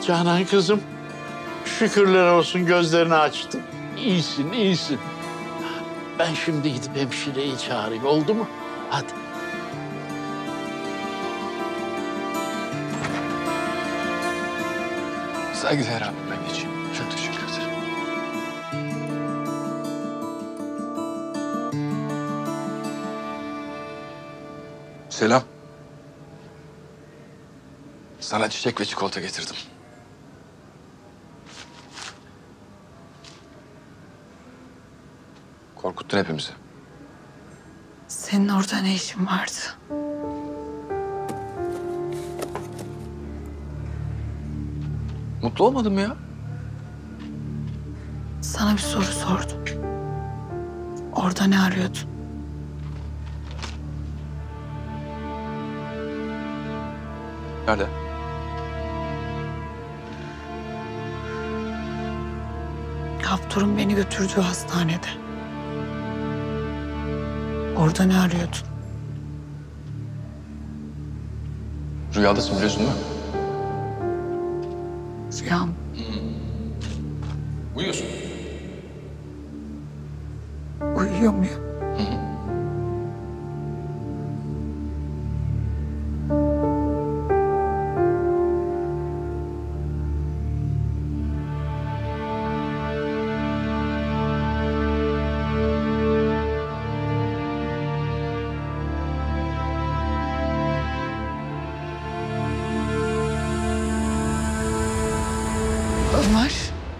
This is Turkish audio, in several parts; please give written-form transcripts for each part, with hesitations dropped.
Canan kızım, şükürler olsun gözlerini açtın. İyisin, iyisin. Ben şimdi gidip hemşireyi çağırayım, oldu mu? Hadi. Saygıdeğer abi, ben geçeyim. Çok teşekkür ederim. Selam. Sana çiçek ve çikolata getirdim. Korkuttun hepimizi. Senin orada ne işin vardı? Mutlu olmadın mı ya? Sana bir soru sordum. Orada ne arıyordun? Nerede? Haptor'un beni götürdüğü hastanede. Orada ne arıyordun? Rüyadasın biliyorsun değil mi? Rüyam. Uyuyorsun. Uyuyor muyum? Ömer.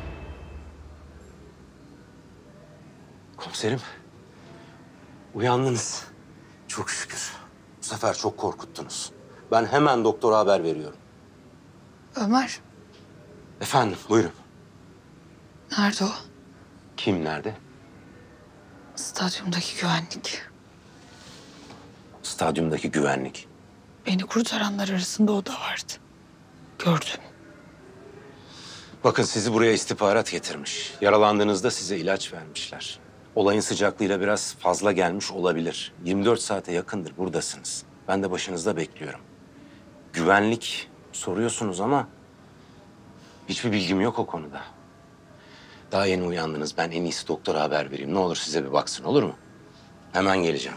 Komiserim, uyandınız. Çok şükür. Bu sefer çok korkuttunuz. Ben hemen doktora haber veriyorum. Ömer. Efendim, buyurun. Nerede o? Kim nerede? Stadyumdaki güvenlik. Stadyumdaki güvenlik. Beni kurtaranlar arasında o da vardı. Gördüm. Bakın sizi buraya istihbarat getirmiş. Yaralandığınızda size ilaç vermişler. Olayın sıcaklığıyla biraz fazla gelmiş olabilir. 24 saate yakındır buradasınız. Ben de başınızda bekliyorum. Güvenlik soruyorsunuz ama hiçbir bilgim yok o konuda. Daha yeni uyandınız. Ben en iyisi doktora haber vereyim. Ne olur size bir baksın, olur mu? Hemen geleceğim.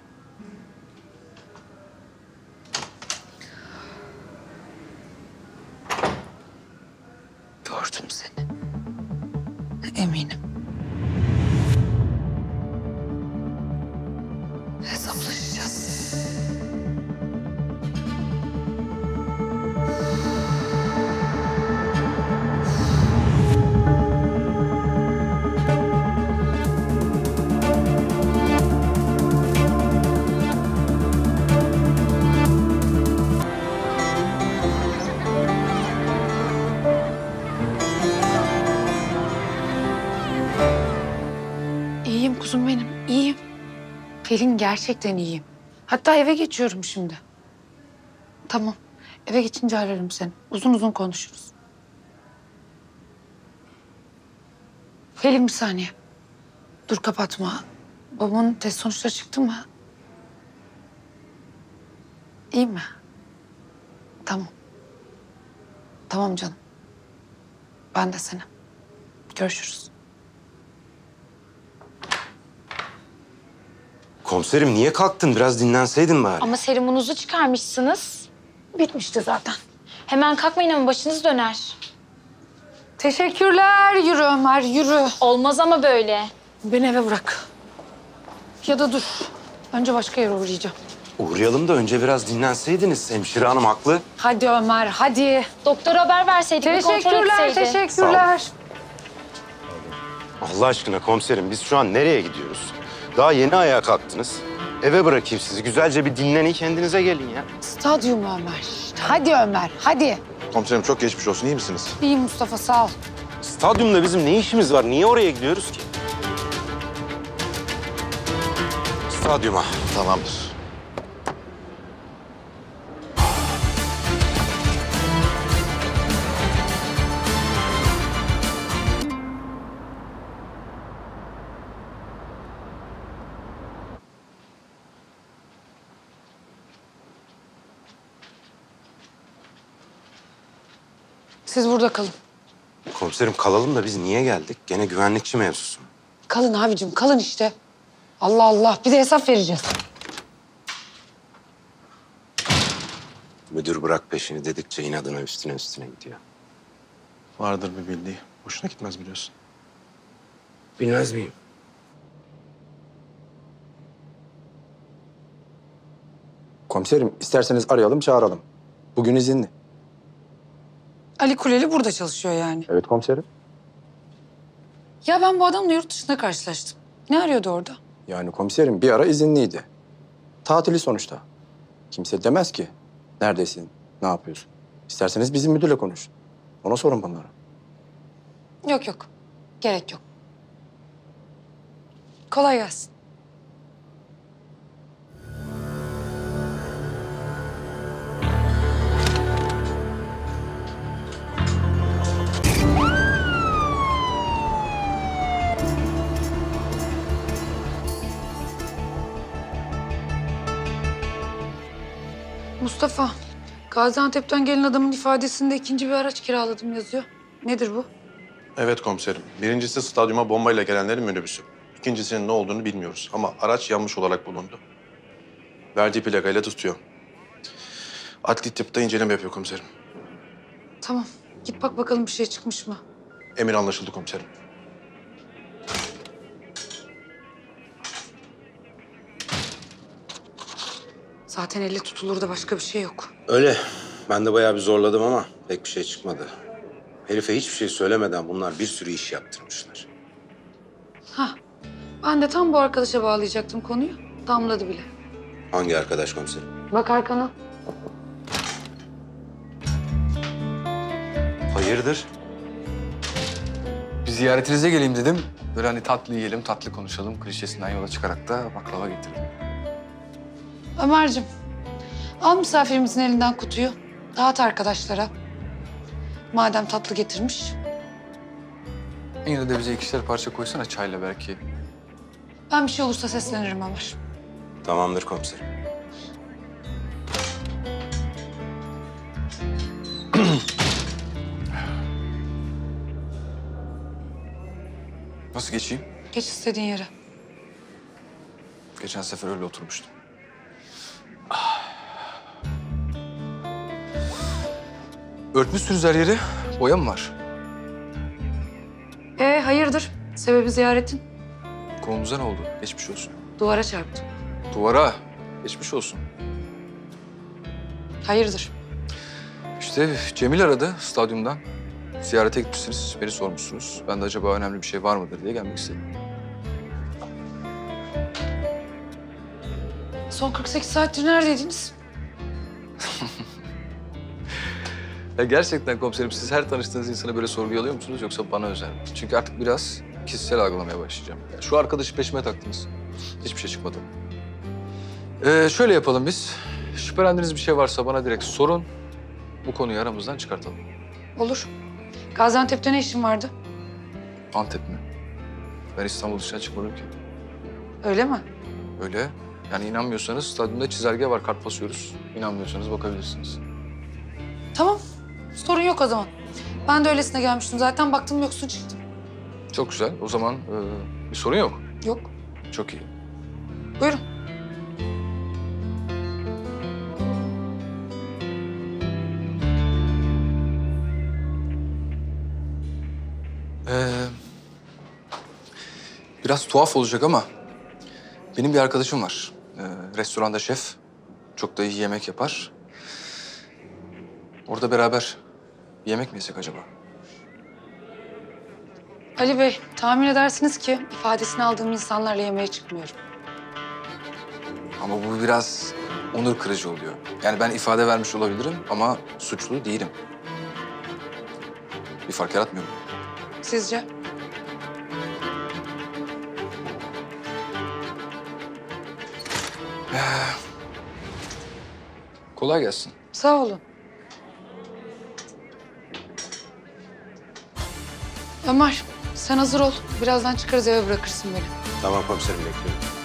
Gördüm seni. Eminim. Hesaplaşacağız. İyiyim kuzum benim, iyiyim. Pelin gerçekten iyiyim. Hatta eve geçiyorum şimdi. Tamam, eve geçince ararım seni. Uzun uzun konuşuruz. Pelin bir saniye. Dur kapatma. Babamın test sonuçları çıktı mı? İyi mi? Tamam. Tamam canım. Ben de seni. Görüşürüz. Komiserim niye kalktın? Biraz dinlenseydin bari. Ama serumunuzu çıkarmışsınız. Bitmişti zaten. Hemen kalkmayın ama başınız döner. Teşekkürler. Yürü Ömer, yürü. Olmaz ama böyle. Beni eve bırak. Ya da dur. Önce başka yere uğrayacağım. Uğrayalım da önce biraz dinlenseydiniz. Hemşire hanım haklı. Hadi Ömer, hadi. Doktora haber verseydik, bir kontrol Teşekkürler, etseydi. teşekkürler. Allah aşkına komiserim biz şu an nereye gidiyoruz? Daha yeni ayağa kalktınız. Eve bırakayım sizi. Güzelce bir dinlenin, kendinize gelin ya. Stadyum Ömer. Hadi Ömer, hadi. Komiserim çok geçmiş olsun. İyi misiniz? İyi Mustafa, sağ ol. Stadyumda bizim ne işimiz var? Niye oraya gidiyoruz ki? Stadyuma. Tamamdır. Siz burada kalın. Komiserim kalalım da biz niye geldik? Gene güvenlikçi mevzusu mu? Kalın abicim, kalın işte. Allah Allah, bir de hesap vereceğiz. Müdür bırak peşini dedikçe inadına üstüne gidiyor. Vardır bir bildiği. Hoşuna gitmez biliyorsun. Bilmez miyim? Komiserim isterseniz arayalım çağıralım. Bugün izinli. Ali Kuleli burada çalışıyor yani. Evet komiserim. Ya ben bu adamla yurt dışında karşılaştım. Ne arıyordu orada? Yani komiserim bir ara izinliydi. Tatili sonuçta. Kimse demez ki neredesin, ne yapıyorsun? İsterseniz bizim müdürle konuşun. Ona sorun bunları. Yok yok, gerek yok. Kolay gelsin. Mustafa, Gaziantep'ten gelen adamın ifadesinde ikinci bir araç kiraladım yazıyor. Nedir bu? Evet komiserim. Birincisi stadyuma bombayla gelenlerin minibüsü. İkincisinin ne olduğunu bilmiyoruz ama araç yanmış olarak bulundu. Verdiği plakayla tutuyor. Adli tıpta inceleme yapıyor komiserim. Tamam, git bak bakalım bir şey çıkmış mı? Emir anlaşıldı komiserim. Zaten elle tutulur da başka bir şey yok. Öyle. Ben de bayağı bir zorladım ama pek bir şey çıkmadı. Herife hiçbir şey söylemeden bunlar bir sürü iş yaptırmışlar. Hah, ben de tam bu arkadaşa bağlayacaktım konuyu. Damladı bile. Hangi arkadaş komiserim? Bak arkana. Hayırdır? Bir ziyaretinize geleyim dedim. Böyle hani tatlı yiyelim, tatlı konuşalım. Klişesinden yola çıkarak da baklava getirdim. Ömerciğim, al misafirimizin elinden kutuyu. Dağıt arkadaşlara. Madem tatlı getirmiş. Yine de bize ikişer parça koysana çayla belki. Ben bir şey olursa seslenirim Ömer. Tamamdır komiserim. Nasıl geçeyim? Geç istediğin yere. Geçen sefer öyle oturmuştum. Örtmüşsünüz her yeri. Boya mı var? Hayırdır? Sebebi ziyaretin? Kolunuza ne oldu? Geçmiş olsun. Duvara çarptım. Duvara. Geçmiş olsun. Hayırdır? İşte Cemil aradı stadyumdan. Ziyarete gitmişsiniz, beni sormuşsunuz. Ben de acaba önemli bir şey var mıdır diye gelmek istedim. Son 48 saattir neredeydiniz? Ya gerçekten komiserim siz her tanıştığınız insanı böyle sorguya alıyor musunuz yoksa bana özel mi? Çünkü artık biraz kişisel algılamaya başlayacağım. Ya şu arkadaşı peşime taktınız. Hiçbir şey çıkmadı. Şöyle yapalım biz. Şüphelendiğiniz bir şey varsa bana direkt sorun. Bu konuyu aramızdan çıkartalım. Olur. Gaziantep'te ne işin vardı? Antep mi? Ben İstanbul dışına çıkmadım ki. Öyle mi? Öyle. Yani inanmıyorsanız stadyumda çizelge var, kart basıyoruz. İnanmıyorsanız bakabilirsiniz. Tamam. Sorun yok o zaman. Ben de öylesine gelmiştim. Zaten baktım yoksun çıktım. Çok güzel. O zaman bir sorun yok. Yok. Çok iyi. Buyurun. Biraz tuhaf olacak ama benim bir arkadaşım var. Restoranda şef. Çok da iyi yemek yapar. Orada beraber bir yemek mi yesek acaba? Ali Bey, tahmin edersiniz ki ifadesini aldığım insanlarla yemeğe çıkmıyorum. Ama bu biraz onur kırıcı oluyor. Yani ben ifade vermiş olabilirim ama suçlu değilim. Bir fark yaratmıyor mu? Sizce? Kolay gelsin. Sağ olun. Ömer, sen hazır ol. Birazdan çıkarız eve bırakırsın beni. Tamam komiserim bekliyorum.